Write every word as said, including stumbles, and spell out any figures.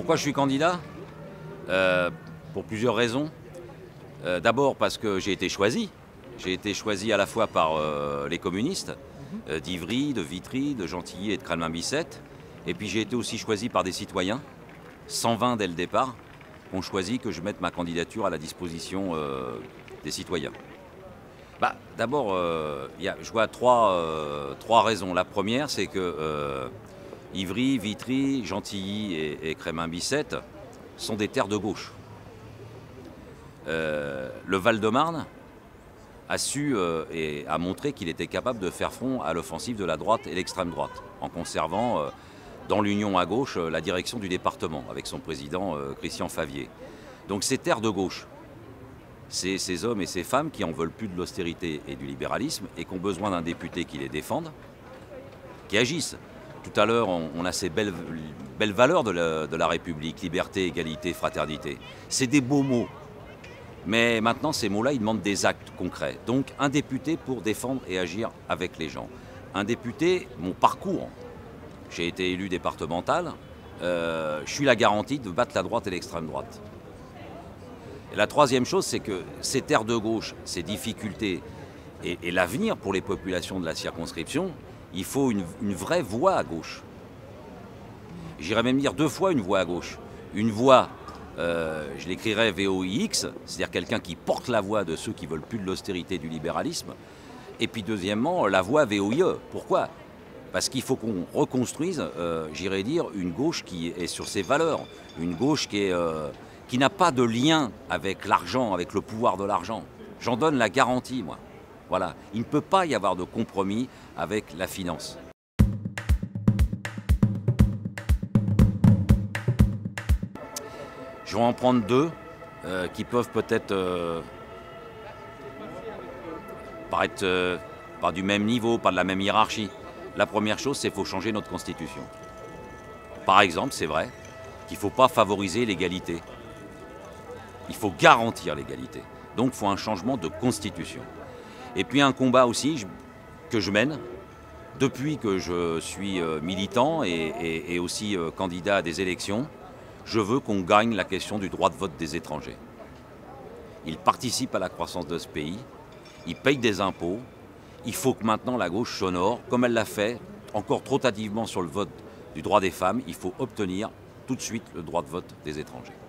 Pourquoi je suis candidat? euh, Pour plusieurs raisons. Euh, D'abord parce que j'ai été choisi. J'ai été choisi à la fois par euh, les communistes, euh, d'Ivry, de Vitry, de Gentilly et de Kralmain-Bicêtre. Et puis j'ai été aussi choisi par des citoyens, cent vingt dès le départ, qui ont choisi que je mette ma candidature à la disposition euh, des citoyens. Bah, D'abord, euh, je vois trois, euh, trois raisons. La première, c'est que euh, Ivry, Vitry, Gentilly et, et Kralmain-Bicêtre sont des terres de gauche. Euh, le Val-de-Marne a su euh, et a montré qu'il était capable de faire front à l'offensive de la droite et l'extrême droite, en conservant euh, dans l'union à gauche euh, la direction du département, avec son président euh, Christian Favier. Donc ces terres de gauche, c'est ces hommes et ces femmes qui en veulent plus de l'austérité et du libéralisme et qui ont besoin d'un député qui les défende, qui agisse. Tout à l'heure, on, on a ces belles, belles valeurs de la, de la République, liberté, égalité, fraternité. C'est des beaux mots. Mais maintenant, ces mots-là, ils demandent des actes concrets. Donc, un député pour défendre et agir avec les gens. Un député, mon parcours, j'ai été élu départemental, euh, je suis la garantie de battre la droite et l'extrême droite. Et la troisième chose, c'est que ces terres de gauche, ces difficultés et, et l'avenir pour les populations de la circonscription, il faut une, une vraie voix à gauche. J'irais même dire deux fois une voix à gauche. Une voix... Euh, je l'écrirais V O I X, c'est-à-dire quelqu'un qui porte la voix de ceux qui veulent plus de l'austérité et du libéralisme. Et puis deuxièmement, la voix V O I E. Pourquoi? Parce qu'il faut qu'on reconstruise, euh, j'irais dire, une gauche qui est sur ses valeurs, une gauche qui est, euh, qui n'a pas de lien avec l'argent, avec le pouvoir de l'argent. J'en donne la garantie, moi. Voilà. Il ne peut pas y avoir de compromis avec la finance. Je vais en prendre deux euh, qui peuvent peut-être euh, paraître euh, pas du même niveau, pas de la même hiérarchie. La première chose, c'est qu'il faut changer notre constitution. Par exemple, c'est vrai qu'il ne faut pas favoriser l'égalité. Il faut garantir l'égalité. Donc, il faut un changement de constitution. Et puis, un combat aussi je, que je mène depuis que je suis euh, militant et, et, et aussi euh, candidat à des élections. Je veux qu'on gagne la question du droit de vote des étrangers. Ils participent à la croissance de ce pays, ils payent des impôts. Il faut que maintenant la gauche s'honore, comme elle l'a fait encore trop tardivement sur le vote du droit des femmes. Il faut obtenir tout de suite le droit de vote des étrangers.